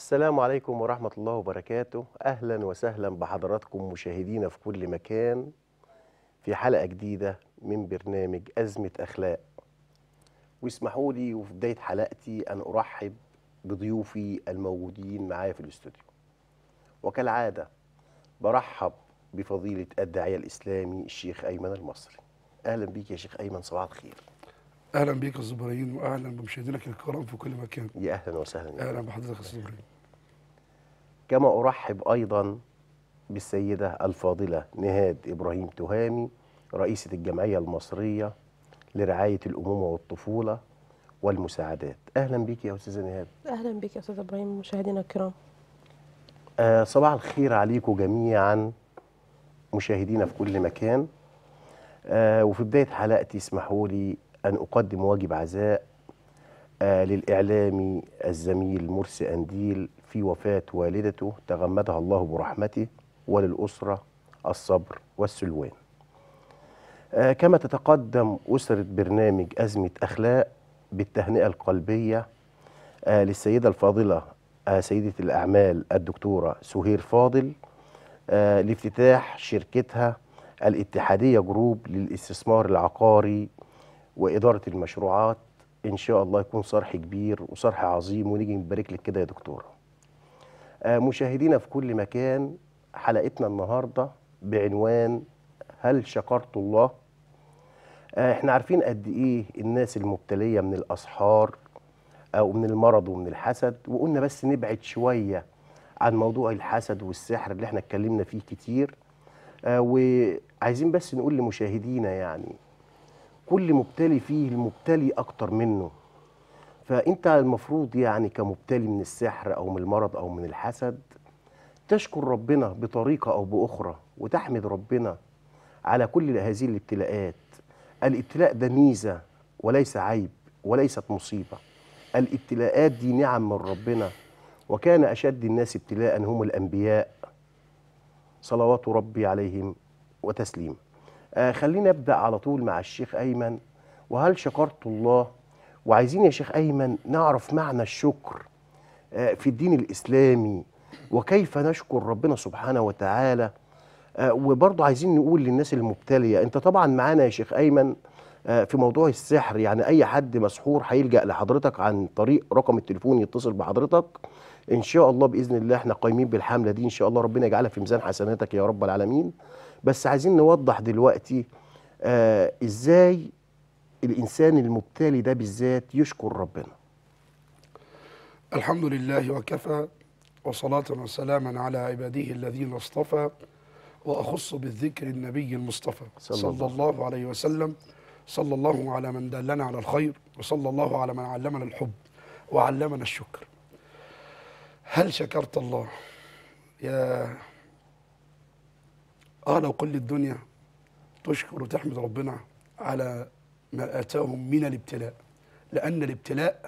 السلام عليكم ورحمة الله وبركاته. أهلا وسهلا بحضراتكم مشاهدينا في كل مكان في حلقة جديدة من برنامج أزمة أخلاق. واسمحوا لي وفي بداية حلقتي أن أرحب بضيوفي الموجودين معايا في الاستوديو. وكالعادة برحب بفضيلة الداعية الإسلامي الشيخ أيمن المصري. أهلا بيك يا شيخ أيمن، صباح الخير. اهلا بيك يا أستاذ ابراهيم، واهلا بمشاهدينك الكرام في كل مكان. يا أهلا وسهلا يا اهلا فندم. بحضرتك يا أستاذ ابراهيم. كما أرحب أيضا بالسيدة الفاضلة نهاد إبراهيم تهامي، رئيسة الجمعية المصرية لرعاية الأمومة والطفولة والمساعدات. أهلا بك يا أستاذة نهاد. أهلا بك يا أستاذ إبراهيم مشاهدينا الكرام. صباح الخير عليكم جميعا مشاهدينا في كل مكان. وفي بداية حلقتي اسمحوا لي أن أقدم واجب عزاء للإعلامي الزميل مرسي أنديل في وفاة والدته تغمدها الله برحمته، وللأسرة الصبر والسلوان. كما تتقدم أسرة برنامج أزمة أخلاق بالتهنئة القلبية للسيدة الفاضلة سيدة الأعمال الدكتورة سهير فاضل لافتتاح شركتها الاتحادية جروب للاستثمار العقاري وإدارة المشروعات. إن شاء الله يكون صرح كبير وصرح عظيم ونيجي نبارك لك كده يا دكتورة. مشاهدينا في كل مكان، حلقتنا النهاردة بعنوان هل شكرت الله؟ احنا عارفين قد ايه الناس المبتلية من الأسحار أو من المرض ومن الحسد، وقلنا بس نبعد شوية عن موضوع الحسد والسحر اللي احنا اتكلمنا فيه كتير. وعايزين بس نقول لمشاهدينا يعني كل مبتلي فيه المبتلي أكتر منه. فأنت المفروض يعني كمبتلي من السحر أو من المرض أو من الحسد تشكر ربنا بطريقة أو بأخرى وتحمد ربنا على كل هذه الابتلاءات. الابتلاء ده ميزة وليس عيب وليست مصيبة. الابتلاءات دي نعم من ربنا، وكان أشد الناس ابتلاء هم الأنبياء صلوات ربي عليهم وتسليم. خلينا أبدأ على طول مع الشيخ أيمن، وهل شكرت الله؟ وعايزين يا شيخ أيمن نعرف معنى الشكر في الدين الإسلامي، وكيف نشكر ربنا سبحانه وتعالى. وبرضه عايزين نقول للناس المبتلية، انت طبعا معانا يا شيخ أيمن في موضوع السحر، يعني أي حد مسحور هيلجأ لحضرتك عن طريق رقم التليفون يتصل بحضرتك. إن شاء الله بإذن الله احنا قايمين بالحملة دي، إن شاء الله ربنا يجعلها في ميزان حسناتك يا رب العالمين. بس عايزين نوضح دلوقتي إزاي الإنسان المبتلي ده بالذات يشكر ربنا. الحمد لله وكفى، وصلاة وسلاما على عباده الذين اصطفى، وأخص بالذكر النبي المصطفى صلى الله عليه وسلم. صلى الله على من دلنا على الخير، وصلى الله على من علمنا الحب وعلمنا الشكر. هل شكرت الله؟ يا لو كل الدنيا تشكر وتحمد ربنا على ما آتاهم من الابتلاء، لأن الابتلاء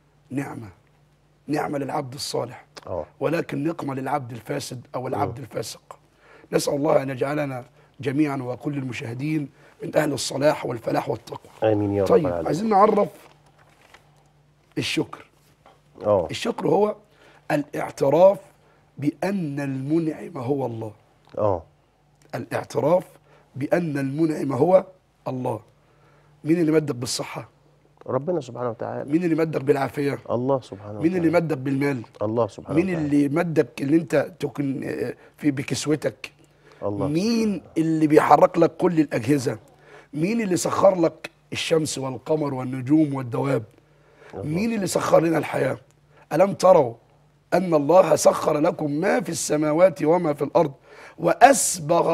نعمة للعبد الصالح، ولكن نقمة للعبد الفاسد أو العبد الفاسق. نسأل الله أن يجعلنا جميعا وكل المشاهدين من أهل الصلاح والفلاح والتقوى. آمين يا رب طيب العالمين. عايزين نعرف الشكر. الشكر هو الاعتراف بأن المنعم هو الله. الاعتراف بأن المنعم هو الله. مين اللي مدك بالصحة؟ ربنا سبحانه وتعالى. مين اللي مدك بالعافية؟ الله سبحانه وتعالى. مين اللي مدك بالمال؟ الله سبحانه وتعالى. مين اللي مدك اللي انت تكون في بكسوتك؟ الله. مين اللي بيحرك لك كل الأجهزة؟ مين اللي سخر لك الشمس والقمر والنجوم والدواب؟ مين اللي سخر لنا الحياة؟ ألم تروا أن الله سخر لكم ما في السماوات وما في الأرض وأسبغ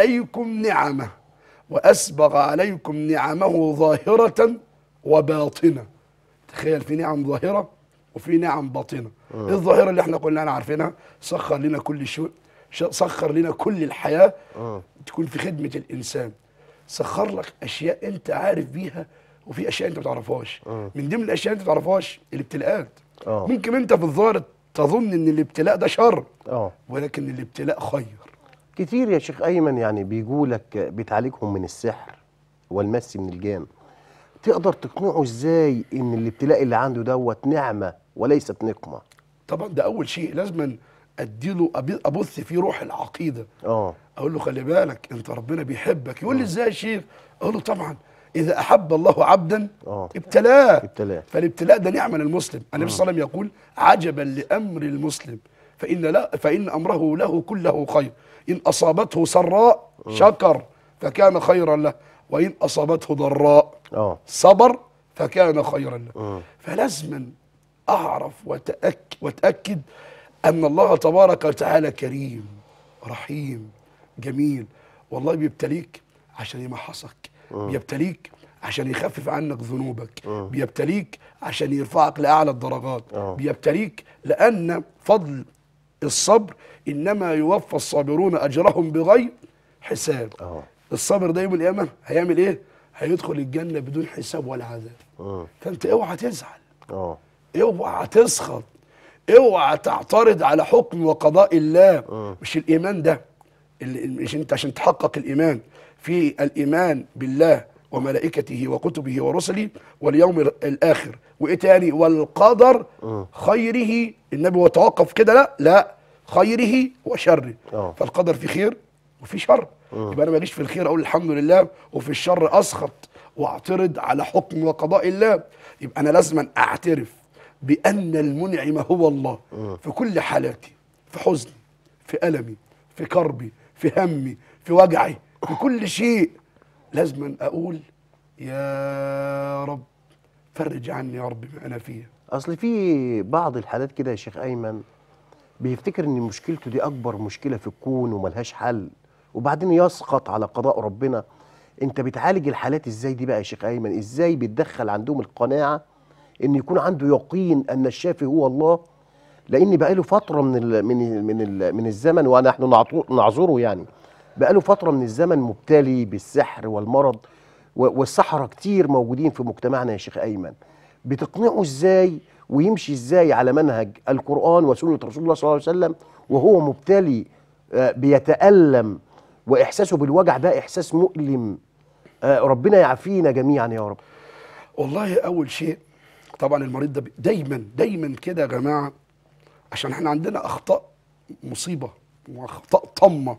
عليكم نعمه ظاهرة وباطنة. تخيل، في نعم ظاهرة وفي نعم باطنة. الظاهرة اللي احنا كلنا عارفينها، سخر لنا كل شيء، سخر لنا كل الحياة تكون في خدمة الإنسان. سخر لك أشياء أنت عارف بيها، وفي أشياء أنت ما تعرفهاش. من ضمن الأشياء أنت ما تعرفهاش الابتلاءات. ممكن أنت في الظاهر تظن أن الابتلاء ده شر، ولكن الابتلاء خير. كتير يا شيخ أيمن يعني بيقولك بتعالجهم من السحر والمس من الجان. تقدر تقنعه ازاي ان الابتلاء اللي عنده دوت نعمة وليست نقمة؟ طبعا ده اول شيء لازم اديله، ابث فيه روح العقيده. اقول له خلي بالك انت ربنا بيحبك. يقول لي ازاي يا شيخ؟ اقول له طبعا اذا احب الله عبدا ابتلاه. فالابتلاء ده نعمه للمسلم. النبي صلى الله عليه وسلم يقول عجبا لامر المسلم فان امره له كله خير، ان اصابته سراء شكر فكان خيرا له، وان اصابته ضراء صبر فكان خيرا له. فلازم اعرف واتاكد ان الله تبارك وتعالى كريم رحيم جميل. والله بيبتليك عشان يمحصك، بيبتليك عشان يخفف عنك ذنوبك، بيبتليك عشان يرفعك لاعلى الدرجات، بيبتليك لان فضل الصبر انما يوفى الصابرون اجرهم بغير حساب. الصبر ده يوم القيامه هيعمل ايه؟ هيدخل الجنه بدون حساب ولا عذاب. فانت اوعى تزعل، اوعى تسخط، اوعى تعترض على حكم وقضاء الله. مش الايمان ده مش انت عشان تحقق الايمان في الايمان بالله وملائكته وكتبه ورسله واليوم الاخر، وايه تاني؟ والقدر خيره. النبي وتوقف كده، لا خيره وشره. فالقدر في خير وفي شر. يبقى انا ما اجيش في الخير اقول الحمد لله وفي الشر اسخط واعترض على حكم وقضاء الله. يبقى انا لازم اعترف بان المنعم هو الله في كل حالاتي، في حزني، في ألمي، في كربي، في همي، في وجعي، في كل شيء لازم أقول يا رب فرج عني يا رب ما أنا فيه. أصل في بعض الحالات كده يا شيخ أيمن بيفتكر إن مشكلته دي أكبر مشكلة في الكون وملهاش حل، وبعدين يسقط على قضاء ربنا. أنت بتعالج الحالات إزاي دي بقى يا شيخ أيمن؟ إزاي بتدخل عندهم القناعة إن يكون عنده يقين أن الشافي هو الله؟ لان بقاله فتره من الزمن ونحن نعذره، يعني بقاله فتره من الزمن مبتلي بالسحر والمرض، والسحره كتير موجودين في مجتمعنا يا شيخ ايمن. بتقنعه ازاي ويمشي ازاي على منهج القران وسنه رسول الله صلى الله عليه وسلم وهو مبتلي بيتألم، واحساسه بالوجع ده احساس مؤلم؟ ربنا يعافينا جميعا يا رب. والله اول شيء طبعا المريض ده دايما كده يا جماعه، عشان احنا عندنا اخطاء مصيبه واخطاء طمه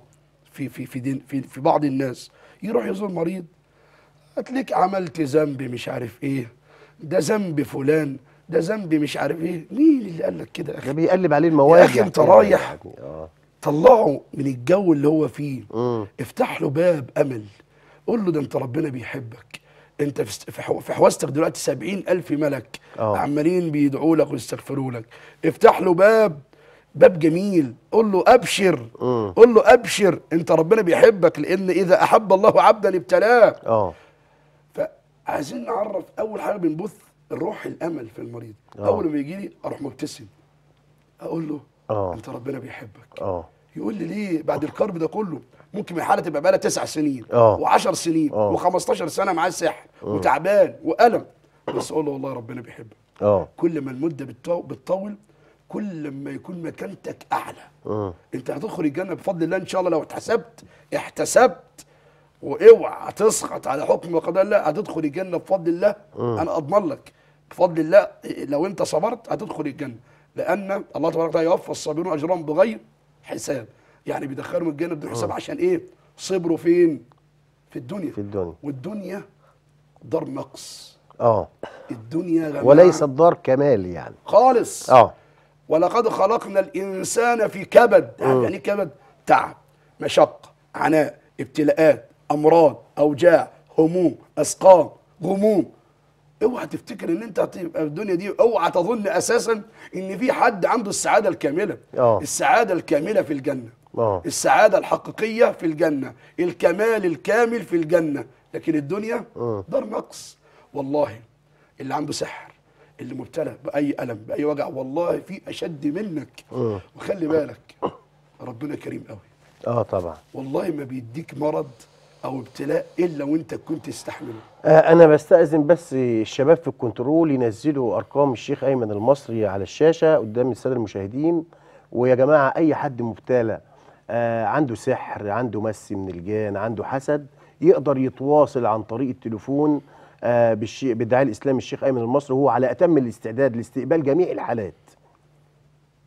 في بعض الناس. يروح يزور مريض، هتلاقيك عملت ذنب مش عارف ايه، ده ذنب فلان، ده ذنب مش عارف ايه. مين اللي قال لك كده يا اخي؟ ده بيقلب عليه المواجع. يا اخي انت رايح طلعه من الجو اللي هو فيه، افتح له باب امل، قول له ده انت ربنا بيحبك، انت في حوازتك دلوقتي 70,000 ملك عمالين بيدعوا لك ويستغفروا لك. افتح له باب جميل، قول له ابشر، قول له ابشر انت ربنا بيحبك، لان اذا احب الله عبدا ابتلاه. فعايزين نعرف اول حاجه بنبث الروح الامل في المريض. اول ما يجي لي اروح مبتسم، اقول له انت ربنا بيحبك. يقول لي ليه بعد الكرب ده كله؟ ممكن الحاله تبقى بقى لها 9 سنين و10 سنين و15 سنه معاه سحر وتعبان والم، بس اقول له والله ربنا بيحبك. كل ما المده بتطول كل ما يكون مكانتك اعلى. انت هتدخل الجنه بفضل الله ان شاء الله لو احتسبت واوعى تسقط على حكم وقضاء الله. هتدخل الجنه بفضل الله، انا اضمن لك بفضل الله. لو انت صبرت هتدخل الجنه، لان الله تبارك وتعالى يوفى الصابرون اجرهم بغير حساب. يعني بيدخلهم الجنه بدون حساب. عشان ايه؟ صبروا فين؟ في الدنيا. والدنيا دار نقص. الدنيا يا جماعه وليست دار كمال يعني خالص. ولقد خلقنا الانسان في كبد. يعني ايه كبد؟ تعب، مشقه، عناء، ابتلاءات، امراض، اوجاع، هموم، اسقام، غموم. اوعى تفتكر ان انت هتبقى في الدنيا دي، اوعى تظن اساسا ان في حد عنده السعاده الكامله. السعاده الكامله في الجنه، السعاده الحقيقيه في الجنه، الكمال الكامل في الجنه. لكن الدنيا دار نقص. والله اللي عنده سحر، اللي مبتلى باي الم باي وجع، والله في اشد منك. وخلي بالك ربنا كريم قوي. طبعا والله ما بيديك مرض او ابتلاء الا وانت كنت تستحمله. انا بستأذن بس الشباب في الكنترول ينزلوا ارقام الشيخ ايمن المصري على الشاشه قدام الساده المشاهدين. ويا جماعه اي حد مبتلى عنده سحر، عنده مس من الجان، عنده حسد، يقدر يتواصل عن طريق التليفون بالداعي الاسلامي الشيخ ايمن المصري. هو على اتم الاستعداد لاستقبال جميع الحالات.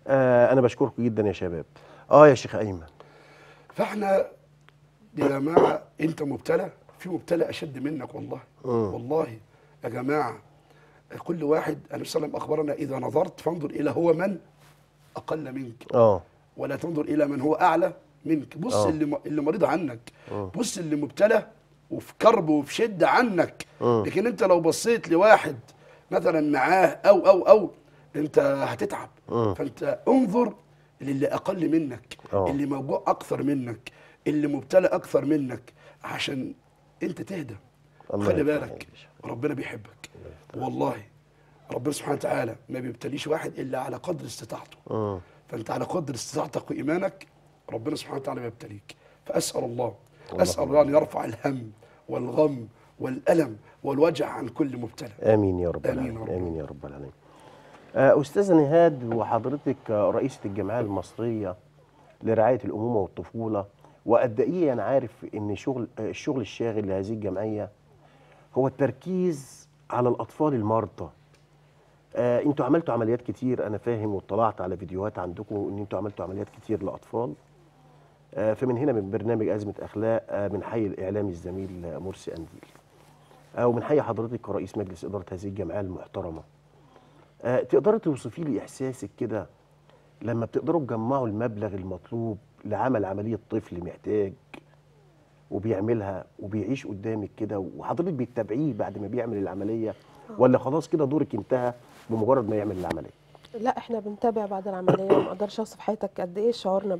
انا بشكركم جدا يا شباب. يا شيخ ايمن. فاحنا يا جماعه، انت مبتلى، في مبتلى اشد منك والله. والله يا جماعه، كل واحد، النبي صلى الله عليه وسلم اخبرنا اذا نظرت فانظر الى هو من اقل منك، ولا تنظر الى من هو اعلى منك. بص اللي مريض عنك، بص اللي مبتلى وفي كرب وفي شده عنك. لكن انت لو بصيت لواحد مثلا معاه او انت هتتعب. فانت انظر للي اقل منك، اللي موجوع اكثر منك، اللي مبتلى اكثر منك، عشان انت تهدى. خلي بالك، ربنا بيحبك والله. ربنا سبحانه وتعالى ما بيبتليش واحد الا على قدر استطاعته. فانت على قدر استطاعتك وايمانك ربنا سبحانه وتعالى بيبتليك. فاسال الله ان يرفع الهم والغم والالم والوجع عن كل مبتلى. امين يا رب العالمين. امين يا رب العالمين. استاذه نهاد، وحضرتك رئيسه الجمعيه المصريه لرعايه الامومه والطفوله، وقد ايه انا عارف ان الشغل الشاغل لهذه الجمعيه هو التركيز على الاطفال المرضى. انتوا عملتوا عمليات كتير، انا فاهم، واطلعت على فيديوهات عندكم ان انتوا عملتوا عمليات كتير لاطفال. فمن هنا من برنامج ازمه اخلاق بنحيي الاعلامي الزميل مرسي انديل، وبنحيي حضرتك كرئيس مجلس اداره هذه الجمعيه المحترمه. تقدري توصفي لي احساسك كده لما بتقدروا تجمعوا المبلغ المطلوب لعمل عمليه طفل محتاج وبيعملها وبيعيش قدامك كده، وحضرتك بتتابعيه بعد ما بيعمل العمليه، ولا خلاص كده دورك انتهى بمجرد ما يعمل العمليه؟ لا، احنا بنتابع بعد العمليه، وما اقدرش اوصف حياتك قد ايه شعورنا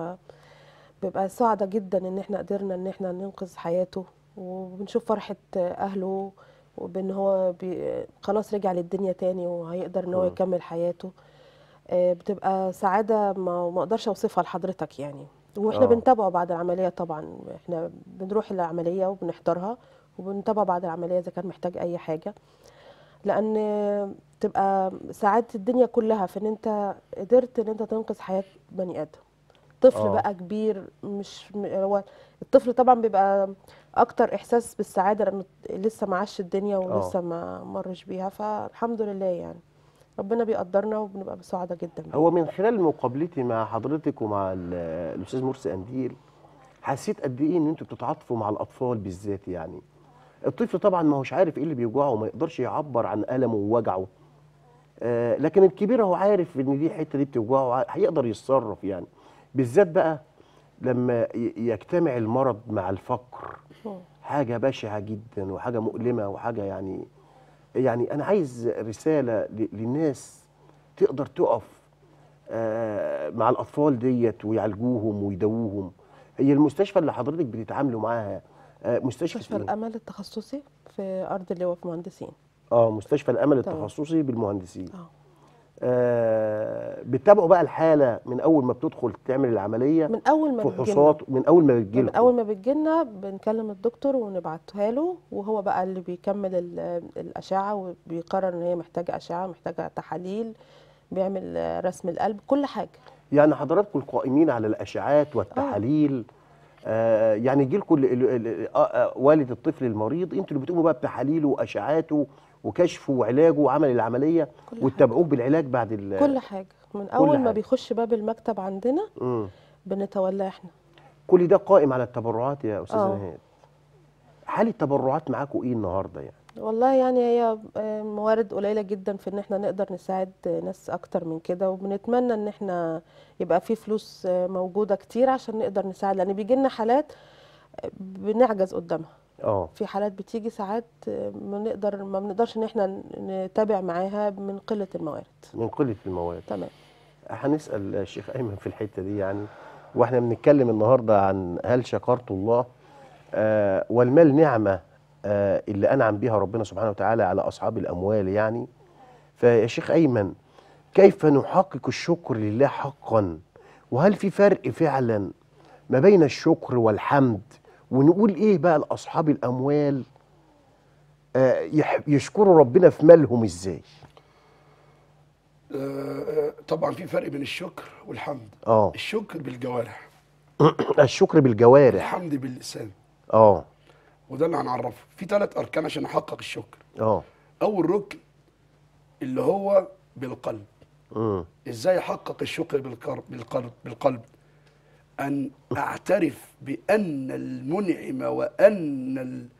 بيبقى سعدة جدا ان احنا قدرنا ان احنا ننقذ حياته، وبنشوف فرحه اهله وبان هو خلاص رجع للدنيا تاني وهيقدر ان هو يكمل حياته. بتبقى سعاده ما اقدرش اوصفها لحضرتك يعني. واحنا بنتابعه بعد العمليه طبعا، احنا بنروح العمليه وبنحضرها وبنتابع بعد العمليه اذا كان محتاج اي حاجه، لان تبقى سعاده الدنيا كلها في ان انت قدرت ان انت تنقذ حياه بني ادم، طفل بقى كبير. مش هو الطفل طبعا بيبقى اكتر احساس بالسعاده لانه لسه ما عاش الدنيا ولسه ما مرش بيها، فالحمد لله يعني ربنا بيقدرنا وبنبقى سعداء جدا بيه. هو من خلال مقابلتي مع حضرتك ومع الاستاذ مرسي انديل حسيت قد ايه ان انتوا بتتعاطفوا مع الاطفال بالذات. يعني الطفل طبعا ما هوش عارف ايه اللي بيوجعه وما يقدرش يعبر عن ألمه ووجعه، لكن الكبير هو عارف ان دي الحته دي بتوجعه، هيقدر يتصرف يعني. بالذات بقى لما يجتمع المرض مع الفقر، حاجه بشعه جدا وحاجه مؤلمه وحاجه يعني انا عايز رساله للناس تقدر تقف مع الاطفال ديت ويعالجوهم ويداووهم. هي المستشفى اللي حضرتك بتتعاملوا معاها مستشفى إيه؟ الامل التخصصي في ارض اللواء في مهندسين. مستشفى الامل التخصصي بالمهندسين. بتتابعوا بقى الحاله من اول ما بتدخل تعمل العمليه، من اول ما فحوصات من اول ما بتجيلكم؟ من اول ما بتجيلنا بنكلم الدكتور ونبعتها له، وهو بقى اللي بيكمل الاشعه وبيقرر ان هي محتاجه اشعه، محتاجه تحاليل، بيعمل رسم القلب، كل حاجه. يعني حضراتكم القائمين على الاشعاعات والتحاليل. يعني يجي لكم والد الطفل المريض، انتوا اللي بتقوموا بقى بتحاليله واشعاعاته وكشفه وعلاجه وعمل العمليه وتتابعوه بالعلاج بعد كل حاجه من اول ما بيخش باب المكتب عندنا بنتولاه احنا. كل ده قائم على التبرعات يا استاذه نهاد. حال التبرعات معاكم ايه النهارده يعني؟ والله يعني هي موارد قليله جدا في ان احنا نقدر نساعد ناس اكتر من كده، وبنتمنى ان احنا يبقى في فلوس موجوده كتير عشان نقدر نساعد، لان بيجي لنا حالات بنعجز قدامها. في حالات بتيجي ساعات ما بنقدرش ان احنا نتابع معاها من قله الموارد. من قله الموارد. تمام. هنسال الشيخ ايمن في الحته دي يعني، واحنا بنتكلم النهارده عن هل شكرت الله والمال نعمه اللي انعم بها ربنا سبحانه وتعالى على اصحاب الاموال يعني. فيا شيخ ايمن، كيف نحقق الشكر لله حقا؟ وهل في فرق فعلا ما بين الشكر والحمد؟ ونقول ايه بقى لاصحاب الاموال يشكروا ربنا في مالهم ازاي؟ طبعا في فرق بين الشكر والحمد. الشكر بالجوارح الشكر بالجوارح، الحمد باللسان. وده اللي هنعرفه. في 3 اركان عشان نحقق الشكر. اول ركن اللي هو بالقلب. ازاي احقق الشكر بالقلب ان اعترف بان المنعم وان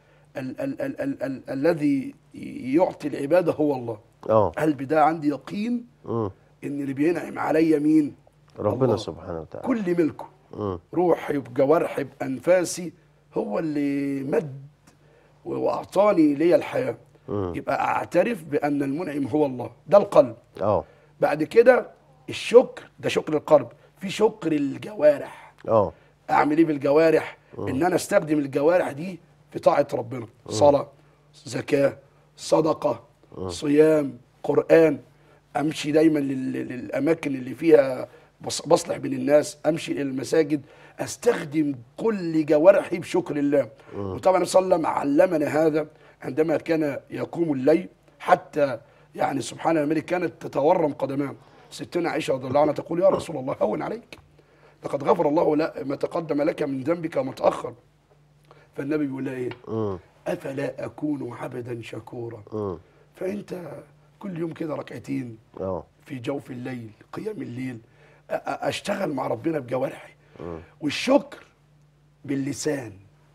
الذي يعطي العباده هو الله. قلبي ده عندي يقين ان اللي بينعم عليا مين؟ ربنا الله سبحانه وتعالى. كل ملكه، روحي بجوارحي بانفاسي، هو اللي مد واعطاني ليا الحياه. يبقى اعترف بان المنعم هو الله، ده القلب. بعد كده الشكر، ده شكر القلب. في شكر الجوارح. اعمل ايه بالجوارح؟ ان انا استخدم الجوارح دي في طاعه ربنا، صلاه، زكاه، صدقه، صيام، قران. امشي دايما للاماكن اللي فيها بصلح بين الناس، امشي الى المساجد، استخدم كل جوارحي بشكر الله. وطبعا النبي صلى الله عليه وسلم علمنا هذا عندما كان يقوم الليل، حتى يعني سبحان الملك كانت تتورم قدماه. ستنا عائشه رضي الله عنها تقول: يا رسول الله هون عليك، لقد غفر الله ما تقدم لك من ذنبك وما تاخر. فالنبي بيقول لها ايه؟ افلا اكون عبدا شكورا. فانت كل يوم كده ركعتين في جوف الليل، قيام الليل، اشتغل مع ربنا بجوارحي. والشكر باللسان،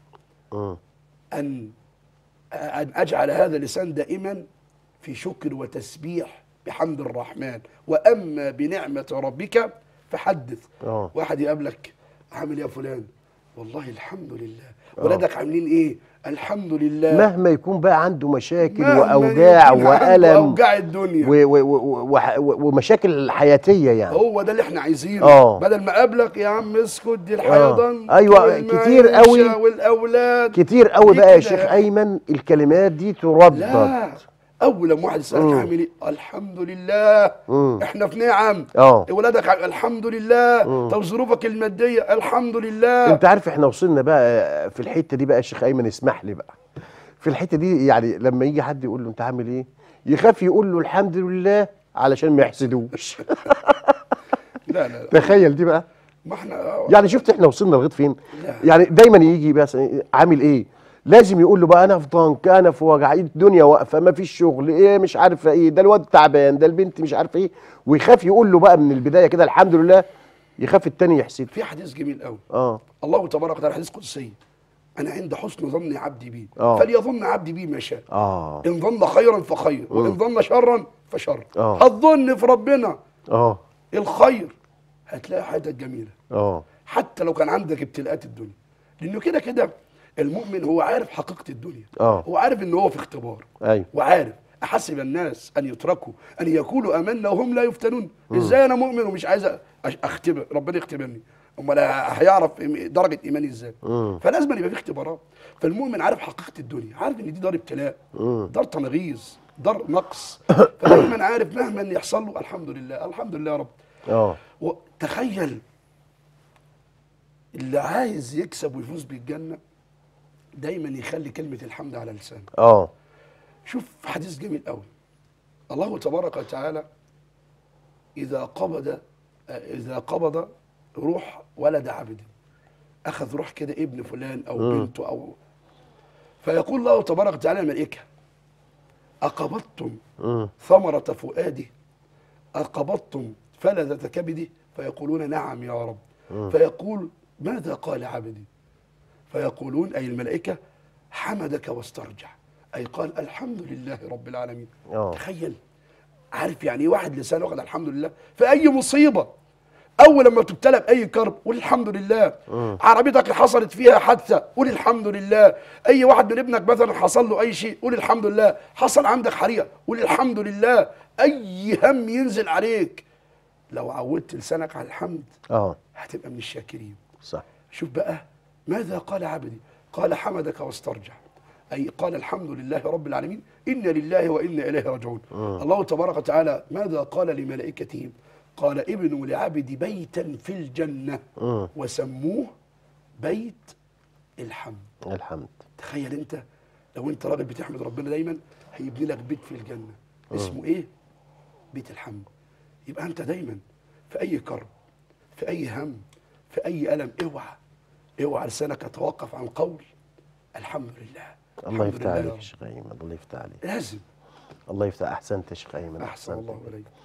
ان اجعل هذا اللسان دائما في شكر وتسبيح بحمد الرحمن. واما بنعمه ربك فحدث. واحد يقابلك: عامل ايه يا فلان؟ والله الحمد لله. ولادك عاملين ايه؟ الحمد لله. مهما يكون بقى عنده مشاكل واوجاع والم، اوجاع الدنيا ومشاكل حياتيه، يعني هو ده اللي احنا عايزينه. بدل ما اقابلك يا عم اسكت دي الحيضان ايوه كتير قوي والاولاد كتير قوي بقى يا شيخ ايمن الكلمات دي تردد. لا، اول لما واحد يسالك عامل ايه؟ الحمد لله. احنا في نعم. ولادك الحمد لله. طب ظروفك الماديه؟ الحمد لله. انت عارف احنا وصلنا بقى في الحته دي بقى يا شيخ ايمن، اسمح لي بقى في الحته دي، يعني لما يجي حد يقول له انت عامل ايه يخاف يقول له الحمد لله علشان ما يحسدوش. لا تخيل دي بقى. ما احنا يعني شفت احنا وصلنا لغايه فين؟ لا. يعني دايما يجي بس عامل ايه، لازم يقول له بقى انا في ضنك، انا في وجع، الدنيا واقفه، ما فيش شغل، ايه مش عارفه ايه، ده الواد تعبان، ده البنت مش عارفه ايه، ويخاف يقول له بقى من البدايه كده الحمد لله، يخاف التاني يحسد. في حديث جميل قوي. الله تبارك وتعالى، حديث قدسي: انا عند حسن ظن عبدي بي فليظن عبدي بي ما شاء. ان ظن خيرا فخير، وان ظن شرا فشر. هتظن في ربنا الخير، هتلاقي حياتك جميله. حتى لو كان عندك ابتلاءات الدنيا، لانه كده كده المؤمن هو عارف حقيقه الدنيا. هو عارف ان هو في اختبار. وعارف احسب الناس ان يتركوا ان يقولوا امنا وهم لا يفتنون. ازاي انا مؤمن ومش عايز اختبر؟ ربنا يختبرني، امال هيعرف درجه ايماني ازاي؟ فلازم يبقى في اختبارات. فالمؤمن عارف حقيقه الدنيا، عارف ان دي دار ابتلاء، دار تنغيص، دار نقص. فدايما عارف مهما يحصل له الحمد لله، الحمد لله يا رب. وتخيل اللي عايز يكسب ويفوز بالجنه دايما يخلي كلمه الحمد على لسانه. شوف حديث جميل قوي. الله تبارك وتعالى اذا قبض روح ولد عبد، اخذ روح كده ابن فلان او بنته، او فيقول الله تبارك وتعالى الملائكه: اقبضتم ثمره فؤادي؟ اقبضتم فلذة كبدي؟ فيقولون: نعم يا رب. فيقول: ماذا قال عبدي؟ فيقولون أي الملائكة: حمدك واسترجع، أي قال الحمد لله رب العالمين. تخيل، عارف يعني ايه واحد لسانه واخد الحمد لله في أي مصيبة؟ أول لما تبتلى بأي كرب قول الحمد لله. عربيتك حصلت فيها حادثة قول الحمد لله. أي واحد من ابنك مثلا حصل له أي شيء قول الحمد لله. حصل عندك حريقة قول الحمد لله. أي هم ينزل عليك لو عودت لسانك على الحمد هتبقى من الشاكرين. صح. شوف بقى ماذا قال عبدي؟ قال حمدك واسترجع، أي قال الحمد لله رب العالمين، إن لله وإنا إليه راجعون. الله تبارك وتعالى ماذا قال لملائكته؟ قال: ابنوا لعبدي بيتا في الجنة وسموه بيت الحمد. تخيل انت لو انت راجل بتحمد ربنا دايما هيبني لك بيت في الجنة اسمه ايه؟ بيت الحمد. يبقى انت دايما في اي كرب، في اي هم، في اي ألم، اوعى لسانك يتوقف عن قول الحمد لله. الله يفتح عليك يا شيخ ايمن، الله يفتح عليك. لازم. الله يفتح. احسنت يا شيخ ايمن، احسن الله عليك.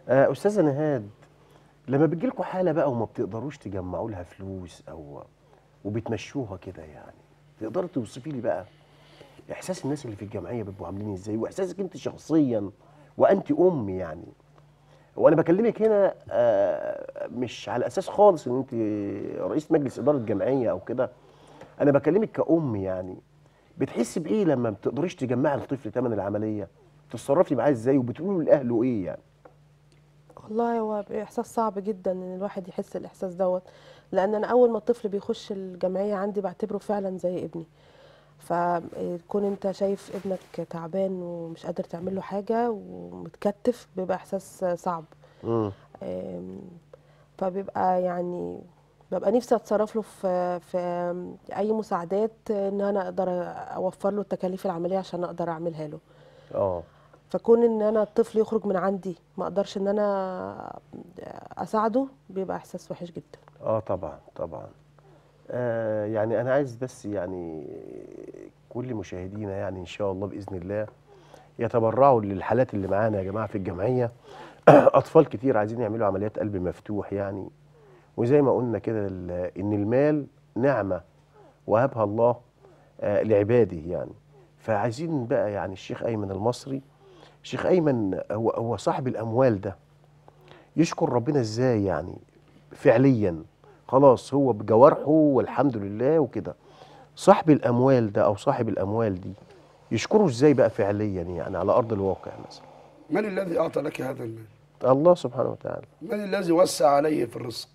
استاذه نهاد، لما بتجي لكم حاله بقى وما بتقدروش تجمعوا لها فلوس وبتمشوها كده، يعني تقدري توصفي لي بقى احساس الناس اللي في الجمعيه بيبقوا عاملين ازاي، واحساسك انت شخصيا وانت ام يعني. وانا بكلمك هنا مش على اساس خالص ان انت رئيس مجلس اداره جمعيه او كده، انا بكلمك كأم يعني. بتحسي بايه لما ما بتقدريش تجمعي الطفل ثمن العمليه؟ بتتصرفي معاه ازاي وبتقولي لاهله ايه يعني؟ والله هو احساس صعب جدا ان الواحد يحس الاحساس دوت، لان انا اول ما الطفل بيخش الجمعيه عندي بعتبره فعلا زي ابني. فكون انت شايف ابنك تعبان ومش قادر تعمل له حاجه ومتكتف، بيبقى احساس صعب. امم. أم، فبيبقى يعني ببقى نفسي اتصرف له في اي مساعدات، ان انا اقدر اوفر له التكاليف العمليه عشان اقدر اعملها له. اه. فكون ان انا الطفل يخرج من عندي ما اقدرش ان انا اساعده، بيبقى احساس وحش جدا. اه طبعا طبعا. يعني انا عايز بس يعني كل مشاهدينا يعني ان شاء الله باذن الله يتبرعوا للحالات اللي معانا يا جماعه في الجمعيه. اطفال كتير عايزين يعملوا عمليات قلب مفتوح يعني. وزي ما قلنا كده ان المال نعمه وهبها الله لعباده يعني. فعايزين بقى يعني الشيخ ايمن المصري، الشيخ ايمن هو صاحب الاموال ده، يشكر ربنا ازاي يعني فعليا؟ خلاص هو بجوارحه والحمد لله وكده. صاحب الاموال ده او صاحب الاموال دي يشكره ازاي بقى فعليا يعني على ارض الواقع مثلا؟ من الذي أعطى لك هذا المال؟ الله سبحانه وتعالى. من الذي وسع عليه في الرزق؟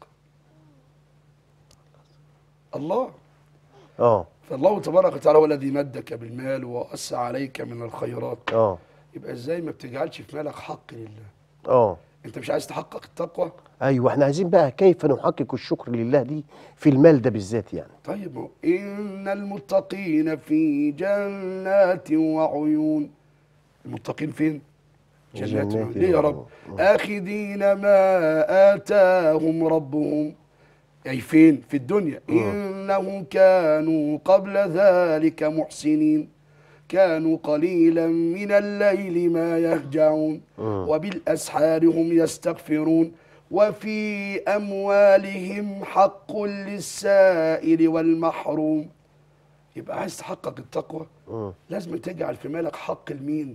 الله. اه. فالله تبارك وتعالى هو الذي مدك بالمال ووسع عليك من الخيرات. اه. يبقى ازاي ما بتجعلش في مالك حق لله؟ اه. انت مش عايز تحقق التقوى؟ ايوه، احنا عايزين بقى كيف نحقق الشكر لله دي في المال ده بالذات يعني. طيب، ما هو إن المتقين في جنات وعيون. المتقين فين؟ جنات وعيون. ليه يا رب؟ آخذين ما آتاهم ربهم. أي فين؟ في الدنيا. إنهم كانوا قبل ذلك محسنين، كانوا قليلا من الليل ما يهجعون وبالأسحار هم يستغفرون وفي أموالهم حق للسائل والمحروم. يبقى عايز تحقق التقوى لازم تجعل في مالك حق لمين؟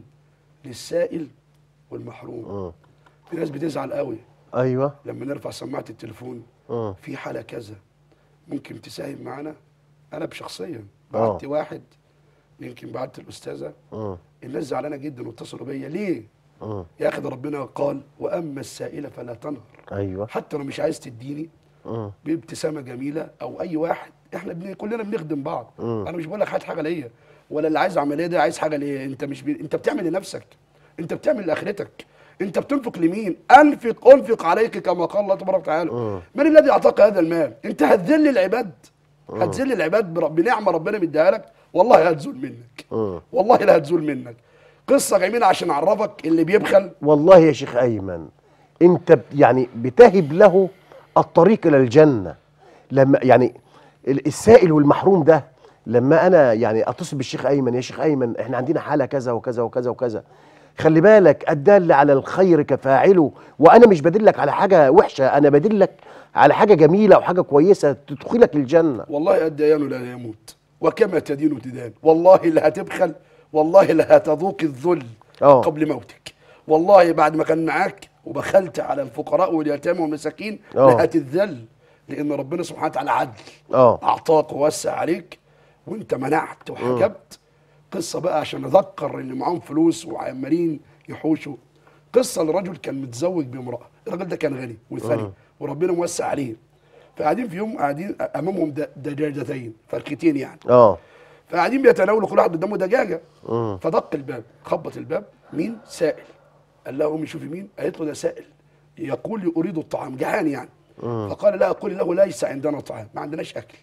للسائل والمحروم. في ناس بتزعل قوي ايوه. لما نرفع سماعة التليفون في حالة كذا، ممكن تساهم معنا؟ أنا بشخصيا بعت واحد، يمكن بعت الأستاذة، الناس زعلانة جدا واتصلوا بيا. ليه؟ يا أخي ده ربنا قال وأما السائلة فلا تنهر. ايوه. حتى لو مش عايز تديني بابتسامة جميلة أو أي واحد، إحنا كلنا بنخدم بعض. أنا مش بقول لك هات حاجة ليا، ولا اللي عايز عملية ده عايز حاجة ليا. أنت مش أنت بتعمل لنفسك، أنت بتعمل لآخرتك. انت بتنفق لمين؟ انفق عليك كما قال الله تبارك وتعالى. من الذي اعطاك هذا المال؟ انت هتذل العباد، هتذل العباد بنعمه ربنا مديها لك، والله هتزول منك، والله لا هتزول منك. قصه جميله عشان اعرفك اللي بيبخل. والله يا شيخ ايمن انت يعني بتهب له الطريق الى الجنه. لما يعني السائل والمحروم ده، لما انا يعني اتصل بالشيخ ايمن، يا شيخ ايمن احنا عندنا حاله كذا وكذا وكذا وكذا، خلي بالك الدال على الخير كفاعله، وانا مش بدلك على حاجه وحشه، انا بدلك على حاجه جميله وحاجه كويسه تدخلك الجنه. والله الديان لا يموت وكما تدين تدان. والله لا هتبخل، والله لا هتذوق الذل قبل موتك. والله بعد ما كان معاك وبخلت على الفقراء واليتامى والمساكين لا هتذل، لان ربنا سبحانه وتعالى عدل. اعطاك ووسع عليك وانت منعت وحجبت. قصة بقى عشان أذكر اللي معاهم فلوس وعمالين يحوشوا. قصة لرجل كان متزوج بامرأة، الراجل ده كان غني وثري وربنا موسع عليه. فقاعدين في يوم قاعدين أمامهم دجاجتين، فرختين يعني. فقاعدين بيتناولوا كل واحد قدامه دجاجة. فدق الباب، خبط الباب، مين؟ سائل. قال لها قومي شوفي مين؟ قالت له ده سائل يقول أريد الطعام، جعان يعني. فقال لا، أقول له ليس عندنا طعام، ما عندناش أكل.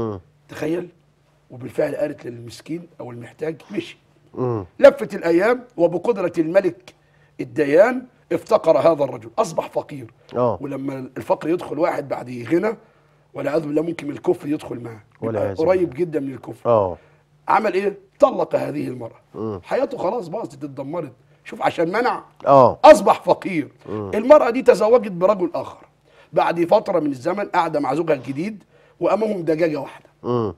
تخيل. وبالفعل قالت للمسكين او المحتاج مشي. لفت الايام وبقدره الملك الديان افتقر هذا الرجل، اصبح فقير. ولما الفقر يدخل واحد بعد غنى والعياذ بالله ممكن الكفر يدخل معه، قريب جدا من الكفر. عمل ايه؟ طلق هذه المراه. حياته خلاص باظت، اتدمرت. شوف عشان منع اه اصبح فقير. المراه دي تزوجت برجل اخر، بعد فتره من الزمن قاعده مع زوجها الجديد وامامهم دجاجه واحده. امم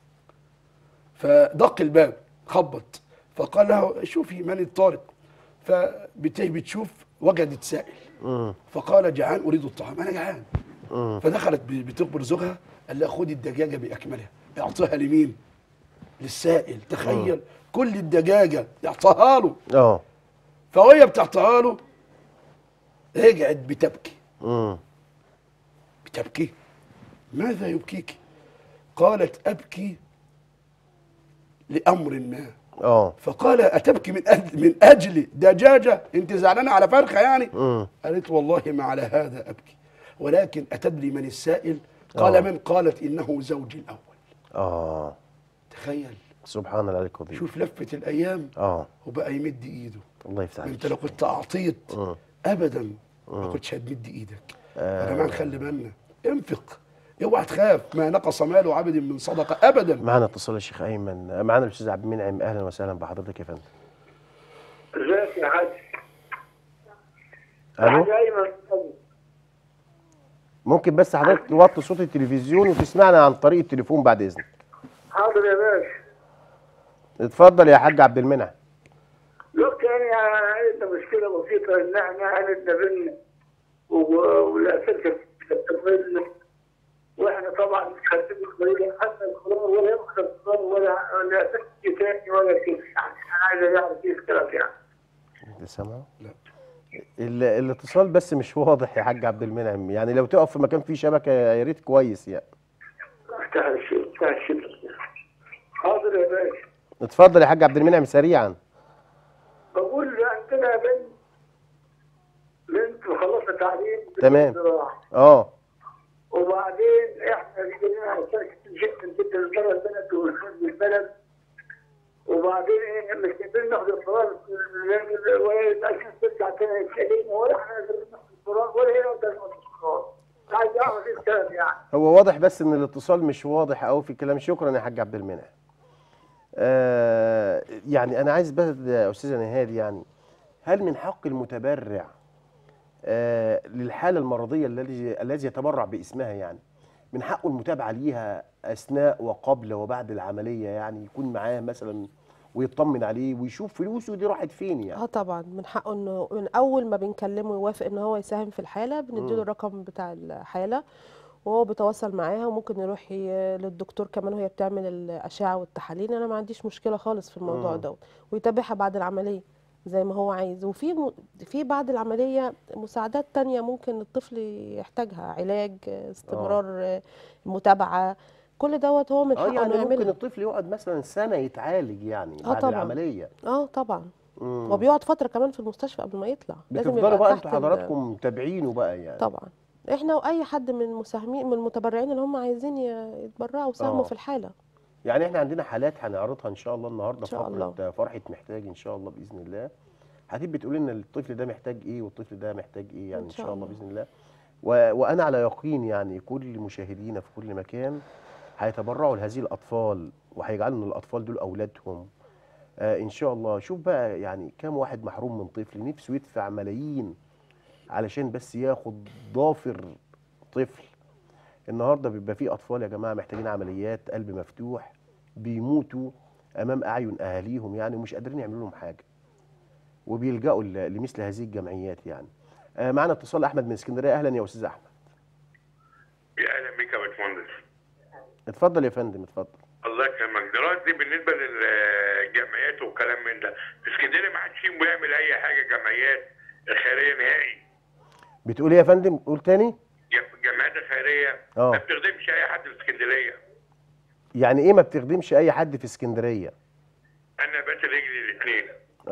فدق الباب، خبط، فقال له شوفي من الطارق. بتشوف وجدت سائل، فقال جعان اريد الطعام، انا جعان. فدخلت بتخبر زوجها، قال لها خدي الدجاجه باكملها، اعطيها لمين؟ للسائل. تخيل كل الدجاجه يعطاها له. اه فوهي بتعطيها له رجعت بتبكي. بتبكي، ماذا يبكيك؟ قالت ابكي لامر ما. اه فقال اتبكي من اجل دجاجه؟ انت زعلانه على فرخه يعني؟ قالت والله ما على هذا ابكي، ولكن اتدري من السائل؟ قال من؟ قالت انه زوجي الاول. اه تخيل، سبحان الله القدير. شوف لفه الايام. اه وبقى يمد ايده. الله يفتح عليك. انت لو كنت اعطيت ابدا ما كنتش هتمد ايدك. يا جماعه نخلي بالنا، انفق، اوعى تخاف، ما نقص مال عبد من صدقه ابدا. معنا اتصال يا شيخ ايمن، معنا الاستاذ عبد المنعم، اهلا وسهلا بحضرتك يا فندم. ازيك يا حاج؟ الو، حاج ايمن. ممكن بس حضرتك توطي صوت التلفزيون وتسمعنا عن طريق التليفون بعد اذنك؟ حاضر يا باشا. اتفضل يا حاج عبد المنعم. لوك يعني عندنا مشكله بسيطه ان احنا عندنا بنت وللاسف بتتمل، واحنا طبعا مش خدين القليل حتى القرار ولا ياخذ القرار ولا تحكي تاني ولا كيف، يعني انا عايز اعرف ايه الكلام يعني. انت سامعه؟ لا. الاتصال بس مش واضح يا حاج عبد المنعم، يعني لو تقف في مكان فيه شبكه يا ريت كويس يعني. افتح الشبكه. حاضر يا باشا. اتفضل يا حاج عبد المنعم سريعا. بقول عندنا بنت خلصت تعليم تمام. بالزراعه. اه وبعدين احنا لقيناها جدا بره البلد والخارج البلد، وبعدين ايه مش قادرين ناخد القرار عشان ترجع تاني تسالينا، ولا احنا قادرين ناخد القرار ولا هي قادرين ناخد القرار. عايز اعرف ايه الكلام يعني. هو واضح بس ان الاتصال مش واضح قوي في الكلام. شكرا يا حاج عبد المنعم. يعني انا عايز بس يا استاذه نهاد، يعني هل من حق المتبرع للحاله المرضيه الذي يتبرع باسمها، يعني من حقه المتابعه ليها اثناء وقبل وبعد العمليه، يعني يكون معاه مثلا ويطمن عليه ويشوف فلوسه دي راحت فين يعني؟ طبعا من حقه انه من اول ما بنكلمه يوافق ان هو يساهم في الحاله، بنديله الرقم بتاع الحاله وهو بيتواصل معاها، وممكن يروح للدكتور كمان وهي بتعمل الاشعه والتحاليل. انا ما عنديش مشكله خالص في الموضوع دوت، ويتابعها بعد العمليه زي ما هو عايز. في بعد العمليه مساعدات تانية ممكن الطفل يحتاجها، علاج، استمرار، متابعه، كل دوت هو من حقه يعني انه ممكن يعمله. الطفل يقعد مثلا سنه يتعالج يعني بعد طبعا. العمليه. طبعا. وبيقعد فتره كمان في المستشفى قبل ما يطلع، لازم بتفضلوا يبقى بقى تحت انتوا حضراتكم متابعينه بقى يعني؟ طبعا. احنا واي حد من المساهمين من المتبرعين اللي هم عايزين يتبرعوا ويساهموا في الحاله. يعني احنا عندنا حالات هنعرضها ان شاء الله النهارده، إن شاء الله. فقره فرحه محتاج ان شاء الله باذن الله. هتبقى تقول لنا الطفل ده محتاج ايه والطفل ده محتاج ايه، يعني ان شاء الله باذن الله. وانا على يقين يعني كل مشاهدينا في كل مكان هيتبرعوا لهذه الاطفال، وهيجعلوا ان الاطفال دول اولادهم ان شاء الله. شوف بقى يعني كام واحد محروم من طفل نفسه يدفع ملايين علشان بس ياخد ضافر طفل. النهارده بيبقى في اطفال يا جماعه محتاجين عمليات قلب مفتوح، بيموتوا امام اعين اهاليهم يعني، ومش قادرين يعملوا لهم حاجه، وبيلجأوا لمثل هذه الجمعيات يعني. معنا اتصال احمد من اسكندريه. اهلا يا استاذ احمد. يا اهلا بك يا باشمهندس. اتفضل يا فندم اتفضل. الله يكرمك. دلوقتي بالنسبه للجمعيات والكلام من ده، في اسكندريه ما حدش فيهم بيعمل اي حاجه جمعيات خيريه نهائي. بتقول ايه يا فندم؟ قول تاني. الجمعيات الخيريه ما بتخدمش اي حد في اسكندريه. يعني ايه ما بتخدمش اي حد في اسكندريه؟ انا بات رجلي الاثنين.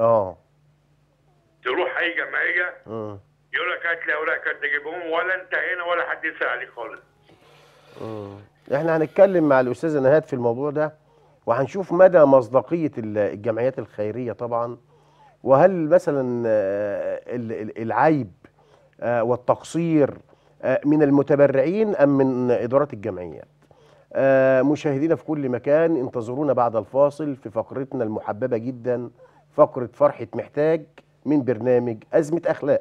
تروح اي جمعيه يقول لك هات لي اوراقك تجيبهم، ولا انت هنا ولا حد يسال عليك خالص. احنا هنتكلم مع الاستاذه نهاد في الموضوع ده، وهنشوف مدى مصداقيه الجمعيات الخيريه طبعا، وهل مثلا العيب والتقصير من المتبرعين ام من ادارات الجمعيات. مشاهدينا في كل مكان انتظرونا بعد الفاصل في فقرتنا المحببه جدا، فقره فرحه محتاج من برنامج أزمة أخلاق.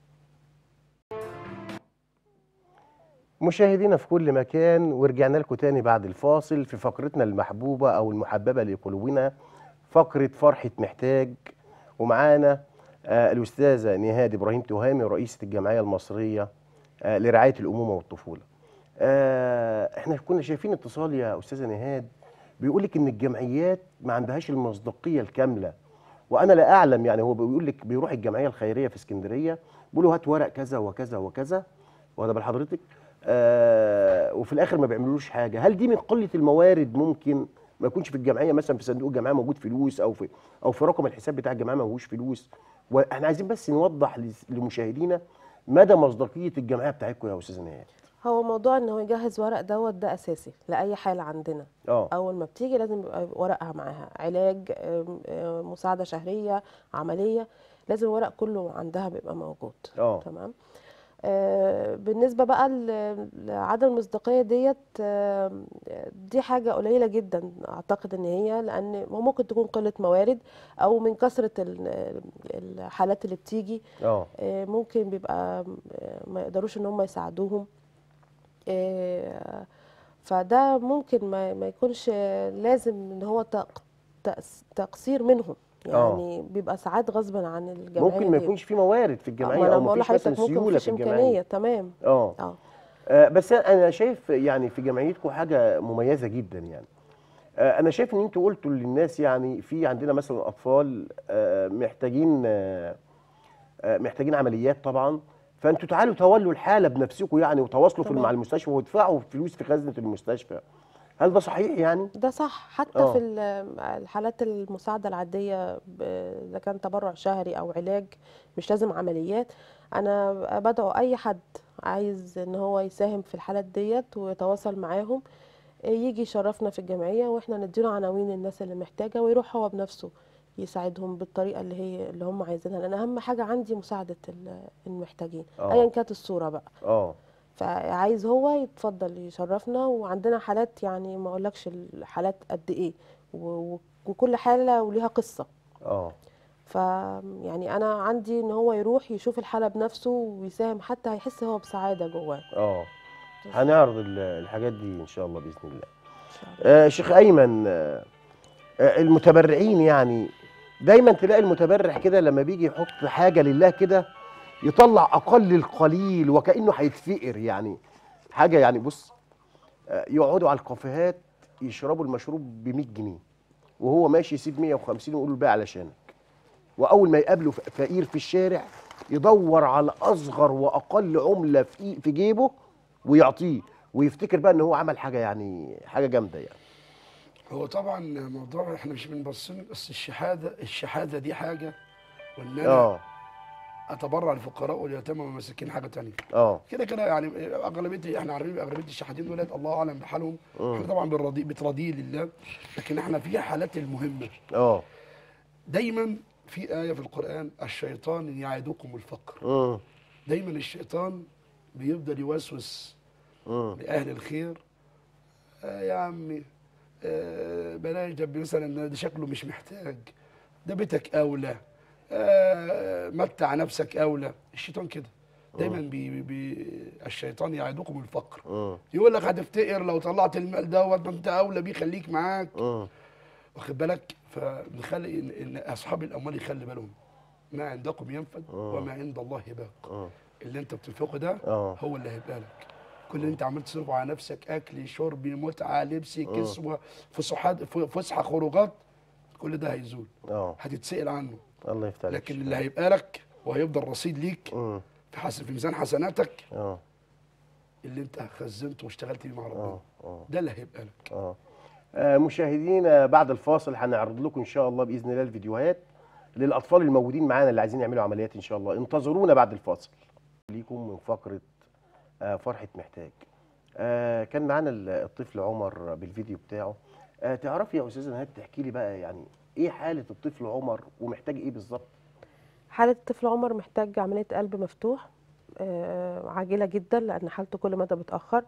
مشاهدينا في كل مكان، ورجعنا لكم تاني بعد الفاصل في فقرتنا المحبوبة أو المحببة لقلوبنا، فقرة فرحة محتاج. ومعانا الأستاذة نهاد إبراهيم تهامي، رئيسة الجمعية المصرية لرعاية الأمومة والطفولة. احنا كنا شايفين اتصال يا أستاذة نهاد بيقول لك إن الجمعيات ما عندهاش المصداقية الكاملة، وأنا لا أعلم. يعني هو بيقول لك بيروح الجمعية الخيرية في اسكندرية بيقول له هات ورق كذا وكذا وكذا، وهذا بال حضرتك، وفي الاخر ما بيعملوش حاجه. هل دي من قله الموارد؟ ممكن ما يكونش في الجمعيه مثلا في صندوق الجمعيه موجود فلوس، او في رقم الحساب بتاع الجمعيه ما هوش فلوس. واحنا عايزين بس نوضح لمشاهدينا مدى مصداقيه الجمعيه بتاعتكم يا استاذه نهاد. هو موضوع ان هو يجهز ورق ده اساسي لاي حاله عندنا. اول ما بتيجي لازم يبقى ورقها معاها، علاج، مساعده شهريه، عمليه، لازم الورق كله عندها بيبقى موجود. تمام. بالنسبه بقى لعدم المصداقيه ديت، دي حاجه قليله جدا اعتقد ان هي، لان ممكن تكون قله موارد او من كثره الحالات اللي بتيجي. ممكن بيبقى ما يقدروش ان هم يساعدوهم. فده ممكن ما يكونش لازم ان هو تقصير منهم، يعني بيبقى ساعات غصبا عن الجمعيه. ممكن ما يكونش في موارد في الجمعيه، او ما فيش مثلا سيوله في الجمعيه. تمام. بس انا شايف يعني في جمعيتكم حاجه مميزه جدا. يعني انا شايف ان انتوا قلتوا للناس، يعني في عندنا مثلا اطفال محتاجين عمليات طبعا، فانتوا تعالوا تولوا الحاله بنفسكم يعني، وتواصلوا مع المستشفى وادفعوا فلوس في خزنه المستشفى. هل ده صحيح يعني؟ ده صح. حتى في الحالات المساعده العاديه، اذا كان تبرع شهري او علاج، مش لازم عمليات. انا بدعو اي حد عايز ان هو يساهم في الحالات ديت ويتواصل معاهم، يجي يشرفنا في الجمعيه، واحنا نديله عناوين الناس اللي محتاجه، ويروح هو بنفسه يساعدهم بالطريقه اللي هم عايزينها، لان اهم حاجه عندي مساعده المحتاجين ايا كانت الصوره بقى. فعايز هو يتفضل يشرفنا، وعندنا حالات يعني ما اقولكش الحالات قد ايه، وكل حاله وليها قصه. فيعني انا عندي ان هو يروح يشوف الحاله بنفسه ويساهم، حتى هيحس هو بسعاده جواه. هنعرض الحاجات دي ان شاء الله باذن الله. ان شاء الله. شيخ ايمن، المتبرعين يعني دايما تلاقي المتبرع كده لما بيجي يحط حاجه لله كده يطلع اقل القليل وكانه هيتفقر. يعني حاجه، يعني بص، يقعدوا على الكافيهات يشربوا المشروب ب 100 جنيه وهو ماشي يسيب 150 ويقول له بقى علشانك. واول ما يقابله فقير في الشارع يدور على اصغر واقل عمله في جيبه ويعطيه، ويفتكر بقى ان هو عمل حاجه، يعني حاجه جامده يعني. هو طبعا موضوع احنا مش بنبصين، بس الشهاده دي حاجه، وان انا اتبرع للفقراء واليتامى والمساكين حاجه ثانيه. كده يعني اغلبيه، احنا عارفين اغلبيه الشحاتين دولت الله اعلم بحالهم. احنا طبعا بتراضيه لله، لكن احنا في حالات المهمه. دايما في ايه في القران: الشيطان يعدكم الفقر. دايما الشيطان بيفضل يوسوس لاهل الخير، يا عمي بلاش ده، مثلا ده شكله مش محتاج، ده بيتك اولى، متع نفسك اولى. الشيطان كده دايما الشيطان يعدكم الفقر. يقول لك هتفتقر لو طلعت المال دوت، ما انت اولى بيه، خليك معاك. واخد بالك؟ فبنخلي ان اصحاب الاموال يخلي بالهم، ما عندكم ينفد وما عند الله باق. اللي انت بتنفقه ده هو اللي هيبقى لك. كل اللي انت عمال تصرفه على نفسك، اكل، شرب، متعه، لبس، كسوه، فسحه، خروجات، كل ده هيزول. هتتسأل عنه. الله يفتح عليك. لكن اللي هيبقى لك وهيفضل رصيد ليك في ميزان حسناتك، اللي انت خزنته واشتغلت بيه مع ربنا، ده اللي هيبقى لك. مشاهدينا، بعد الفاصل هنعرض لكم ان شاء الله باذن الله الفيديوهات للاطفال الموجودين معانا اللي عايزين يعملوا عمليات ان شاء الله. انتظرونا بعد الفاصل. ليكم من فقره فرحه محتاج. كان معانا الطفل عمر بالفيديو بتاعه. تعرفي يا استاذه نهاد تحكي لي بقى يعني ايه حاله الطفل عمر ومحتاج ايه بالظبط؟ حاله الطفل عمر محتاج عمليه قلب مفتوح عاجله جدا، لان حالته كل مدى بتاخر.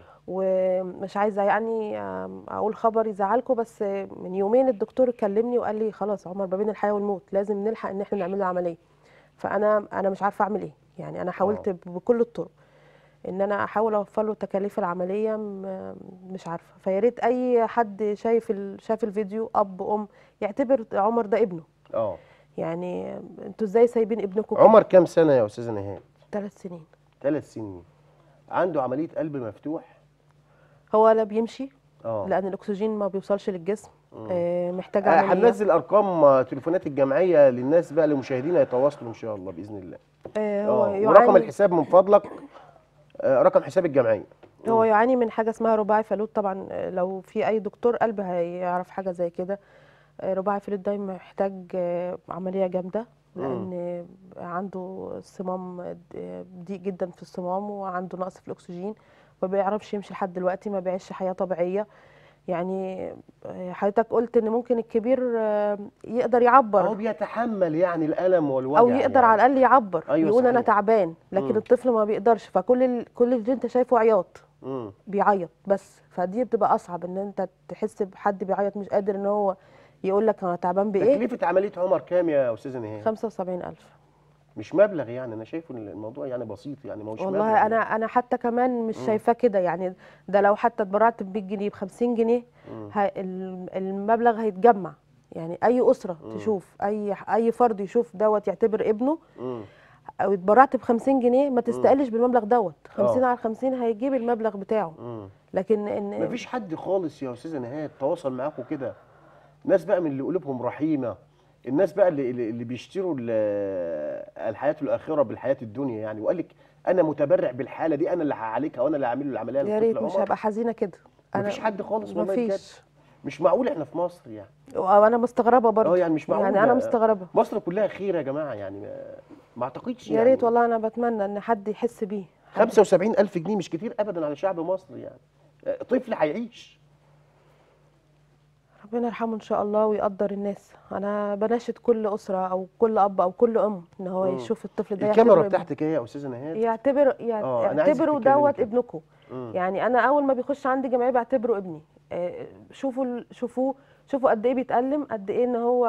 ومش عايزه يعني اقول خبر يزعلكم، بس من يومين الدكتور كلمني وقال لي خلاص عمر ما بين الحياه والموت، لازم نلحق ان احنا نعمل له عمليه. فانا مش عارفه اعمل ايه. يعني انا حاولت بكل الطرق ان انا احاول اوفر له تكاليف العمليه، مش عارفه. فيا ريت اي حد شاف الفيديو، اب يعتبر عمر ده ابنه. يعني انتوا ازاي سايبين ابنكم كده؟ عمر كام سنه يا استاذه نهاد؟ 3 سنين. 3 سنين. عنده عمليه قلب مفتوح. هو لا بيمشي لان الاكسجين ما بيوصلش للجسم. محتاج عمليه. هننزل ارقام تليفونات الجمعيه للناس بقى، لمشاهدينا يتواصلوا ان شاء الله باذن الله. هو ورقم الحساب من فضلك، رقم حساب الجمعيه. هو يعاني من حاجه اسمها رباعي فالوت. طبعا لو في اي دكتور قلب هيعرف حاجه زي كده. رباعي فالوت ده محتاج عمليه جامده، لان عنده صمام، ضيق جدا في الصمام، وعنده نقص في الاكسجين، ما بيعرفش يمشي لحد دلوقتي، ما بيعيش حياه طبيعيه. يعني حضرتك قلت ان ممكن الكبير يقدر يعبر، هو بيتحمل يعني الالم والوجع، او يقدر يعني على الاقل يعبر. أيوة يقول صحيح. انا تعبان، لكن الطفل ما بيقدرش. فكل اللي انت شايفه عياط، بيعيط بس. فدي بتبقى اصعب، ان انت تحس بحد بيعيط مش قادر ان هو يقول لك انا تعبان بايه. تكلفه عمليه عمر كام يا استاذه نهاد؟ 75,000. مش مبلغ يعني، انا شايفه الموضوع يعني بسيط، يعني ما هوش والله مبلغ انا يعني. انا حتى كمان مش شايفاه كده. يعني ده لو حتى اتبرعت ب 100 جنيه ب 50 جنيه المبلغ هيتجمع. يعني اي اسره تشوف، اي فرد يشوف دوت يعتبر ابنه، او اتبرعت ب 50 جنيه ما تستقلش بالمبلغ دوت. 50 على 50 هيجيب المبلغ بتاعه. لكن مفيش حد خالص يا استاذه نهاد تواصل معاكم كده؟ ناس بقى من اللي قلوبهم رحيمه، الناس بقى اللي بيشتروا الحياه الاخره بالحياه الدنيا يعني، وقال لك انا متبرع بالحاله دي، انا اللي هعالجها وانا اللي هعمل له العمليه يا ريت. للطفل مش عمر. هبقى حزينه كده. مفيش حد خالص والله بجد. مفيش. مش معقول احنا في مصر يعني. وانا مستغربه برضه. يعني مش معقول. يعني انا مستغربه. مصر كلها خير يا جماعه يعني، ما اعتقدش يا يعني. ريت والله. انا بتمنى ان حد يحس بيه. 75,000 جنيه مش كتير ابدا على شعب مصر يعني. طفل هيعيش. ربنا يرحمه ان شاء الله ويقدر الناس. انا بناشد كل اسره او كل اب او كل ام ان هو يشوف الطفل ده. الكاميرا بتاعتك ايه يا استاذه نهاد؟ يعتبروا دوت ابنكم. يعني انا اول ما بيخش عندي جمعيه بعتبره ابني. شوفوا قد ايه بيتألم، قد ايه ان هو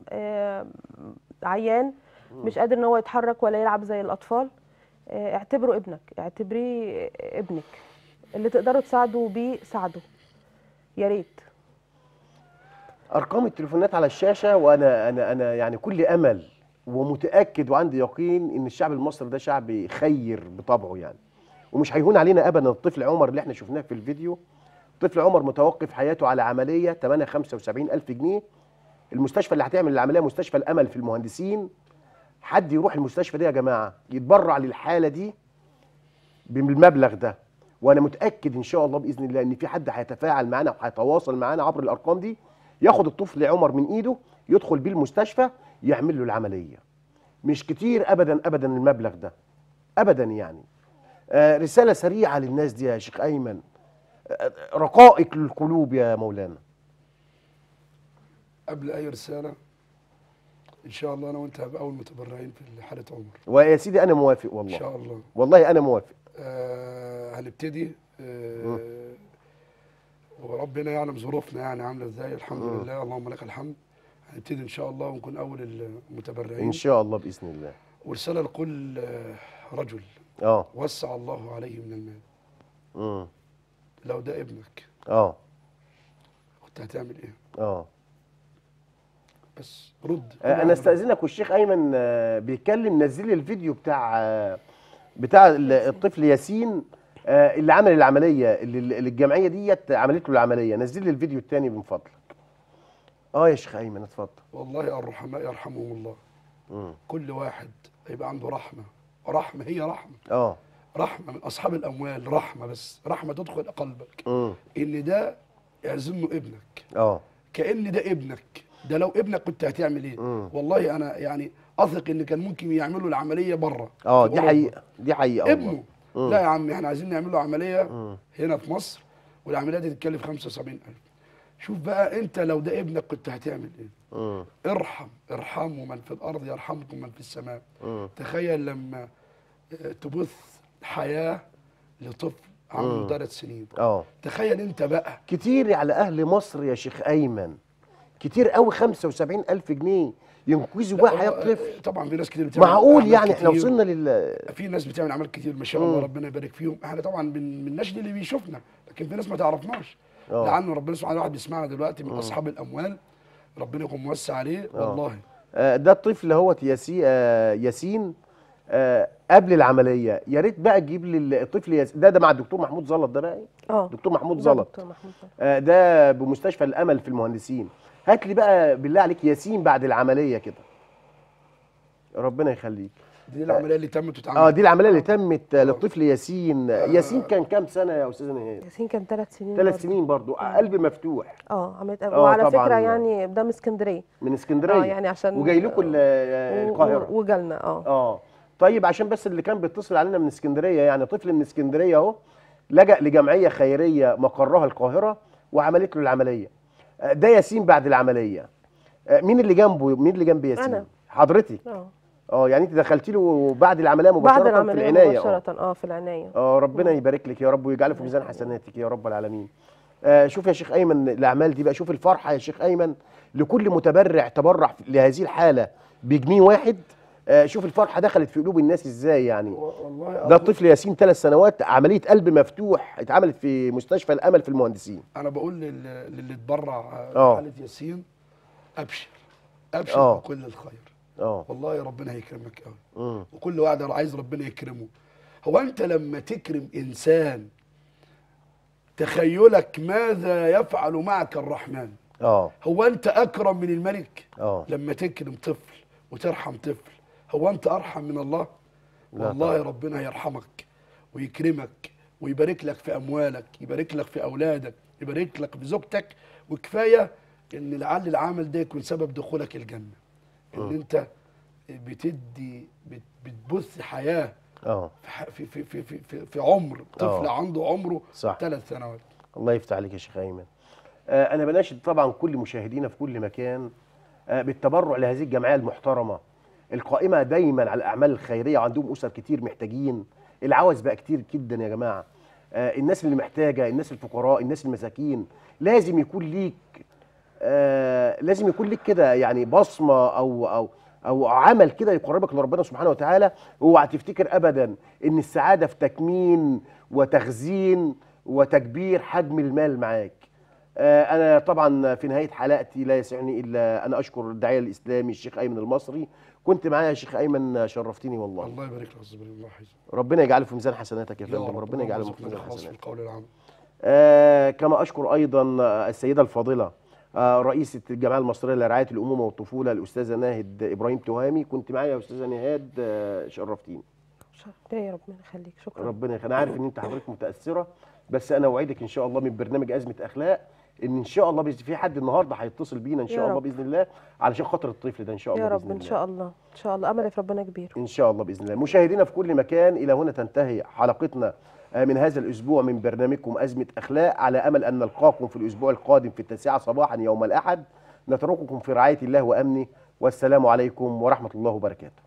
عيان، مش قادر ان هو يتحرك ولا يلعب زي الاطفال. اعتبره ابنك، اعتبريه ابنك. اللي تقدروا تساعدوا بيه ساعدوا، يا ريت. ارقام التليفونات على الشاشه، وانا انا يعني كل امل ومتاكد وعندي يقين ان الشعب المصري ده شعب خير بطبعه يعني، ومش هيهون علينا ابدا. الطفل عمر اللي احنا شفناه في الفيديو، طفل عمر متوقف حياته على عمليه ثمنها 75,000 جنيه. المستشفى اللي هتعمل العمليه مستشفى الامل في المهندسين. حد يروح المستشفى دي يا جماعه يتبرع للحاله دي بالمبلغ ده، وانا متاكد ان شاء الله باذن الله ان في حد هيتفاعل معانا وهيتواصل معانا عبر الارقام دي، ياخد الطفل عمر من ايده، يدخل بيه المستشفى، يعمل له العمليه. مش كتير ابدا ابدا المبلغ ده ابدا يعني. رساله سريعه للناس دي يا شيخ ايمن، رقائق للقلوب يا مولانا. قبل اي رساله، ان شاء الله انا وانت هبقى اول متبرعين في حاله عمر. ويا سيدي انا موافق والله. ان شاء الله. والله انا موافق. هنبتدي. وربنا يعلم ظروفنا يعني عامله ازاي. الحمد لله، اللهم لك الحمد. هنبتدي ان شاء الله ونكون اول المتبرعين ان شاء الله باذن الله. ورساله لكل رجل وسع الله عليه من المال. لو ده ابنك كنت هتعمل ايه؟ بس رد. انا استاذنك، والشيخ ايمن بيتكلم، نزل لي الفيديو بتاع الطفل ياسين اللي عمل العمليه، اللي الجمعيه ديت عملت له العمليه. نزل لي الفيديو الثاني من فضلك. يا شيخ ايمن اتفضل. والله الرحماء يرحمهم الله. كل واحد هيبقى عنده رحمه هي رحمه. رحمه من اصحاب الاموال، رحمه بس رحمه تدخل قلبك. ان ده يعزمه ابنك. كأن ده ابنك. ده لو ابنك كنت هتعمل ايه؟ والله انا يعني اثق ان كان ممكن يعملوا العمليه بره. دي حقيقه، دي حقيقه ابنه. لا يا عم، احنا عايزين نعمل له عمليه هنا في مصر، والعمليه دي تتكلف 75,000. شوف بقى انت لو ده ابنك كنت هتعمل ايه؟ ارحموا من في الارض يرحمكم من في السماء. تخيل لما تبث حياه لطفل عنده 3 سنين. تخيل انت بقى. كتير على اهل مصر يا شيخ ايمن، كتير قوي. 75,000 جنيه ينقذوا بقى حياه هو طفل. طبعا في ناس كتير بتعمل معقول أعمال يعني احنا كتير. وصلنا في ناس بتعمل اعمال كتير ما شاء الله، ربنا يبارك فيهم. احنا طبعا من النشد اللي بيشوفنا، لكن في ناس ما تعرفناش. لعل ربنا سبحانه وتعالى واحد بيسمعنا دلوقتي من اصحاب الاموال، ربنا يكون موسع عليه والله. ده الطفل هوت ياسين قبل العمليه. يا ريت بقى تجيب لي الطفل ياسين ده مع الدكتور محمود زلط. ده بقى ايه؟ دكتور محمود ده زلط. دكتور محمود زلط. ده بمستشفى الامل في المهندسين. هات لي بقى بالله عليك ياسين بعد العمليه كده، ربنا يخليك. دي العمليه اللي تمت واتعملت. دي العمليه اللي تمت للطفل ياسين. ياسين كان كام سنه يا استاذه نهاد؟ ياسين كان 3 سنين. 3 سنين برضو. قلب مفتوح. عملت وعلى طبعاً. فكره يعني ده من اسكندريه. من اسكندريه. يعني عشان وجاي لكم القاهره. وجالنا. طيب عشان بس اللي كان بيتصل علينا من اسكندريه، يعني طفل من اسكندريه اهو لجأ لجمعيه خيريه مقرها القاهره وعملت له العمليه. ده ياسين بعد العمليه. مين اللي جنبه؟ مين اللي جنب ياسين؟ أنا. حضرتك؟ يعني انت دخلتي له بعد العمليه مباشره بعد العمليه في العنايه. مباشره في العنايه. ربنا يبارك لك يا رب ويجعله في ميزان حسناتك يا رب العالمين. شوف يا شيخ ايمن الاعمال دي بقى، شوف الفرحه يا شيخ ايمن لكل متبرع تبرع لهذه الحاله بجنيه واحد. شوف الفرحه دخلت في قلوب الناس ازاي يعني. والله ده الطفل ياسين 3 سنوات، عمليه قلب مفتوح اتعملت في مستشفى الامل في المهندسين. انا بقول للي اتبرع حاله ياسين ابشر بكل الخير. والله ربنا هيكرمك قوي. وكل واحد عايز ربنا يكرمه. هو انت لما تكرم انسان تخيلك ماذا يفعل معك الرحمن. هو انت اكرم من الملك؟ لما تكرم طفل وترحم طفل، هو انت ارحم من الله؟ والله ربنا يرحمك ويكرمك ويبارك لك في اموالك، يبارك لك في اولادك، يبارك لك في زوجتك. وكفايه ان لعل العمل ده يكون سبب دخولك الجنه. ان انت بتبث حياه في عمر طفل عنده عمره 3 سنوات. الله يفتح عليك يا شيخ ايمن. انا بناشد طبعا كل مشاهدينا في كل مكان بالتبرع لهذه الجمعيه المحترمه القائمه دايما على الاعمال الخيريه، وعندهم اسر كتير محتاجين. العوز بقى كتير جدا يا جماعه. الناس اللي محتاجه، الناس الفقراء، الناس المساكين، لازم يكون ليك كده يعني بصمه او عمل كده يقربك لربنا سبحانه وتعالى. اوعى تفتكر ابدا ان السعاده في تكمين وتخزين وتكبير حجم المال معاك. انا طبعا في نهايه حلقتي لا يسعني الا انا اشكر الداعيه الاسلامي الشيخ ايمن المصري. كنت معايا يا شيخ ايمن، شرفتني والله. الله يبارك لك يا الله يحفظك. ربنا يجعله في ميزان حسناتك يا فندم. ربنا يجعله في ميزان حسناتك. القول العام. كما اشكر ايضا السيده الفاضله رئيسه الجمعيه المصريه لرعايه الامومه والطفوله الاستاذه ناهد ابراهيم تهامي. كنت معايا يا استاذه نهاد، شرفتيني. يا ربنا يخليك. شكرا. ربنا يخليك. انا عارف ان انت حضرتك متاثره، بس انا اوعدك ان شاء الله من برنامج ازمه اخلاق ان شاء الله في حد النهارده هيتصل بينا ان شاء الله باذن الله علشان خاطر الطفل ده ان شاء الله. يا رب ان شاء الله. ان شاء الله املي في ربنا كبير ان شاء الله باذن الله. مشاهدينا في كل مكان، الى هنا تنتهي حلقتنا من هذا الاسبوع من برنامجكم ازمه اخلاق، على امل ان نلقاكم في الاسبوع القادم في 9 صباحا يوم الاحد. نترككم في رعايه الله وامنه، والسلام عليكم ورحمه الله وبركاته.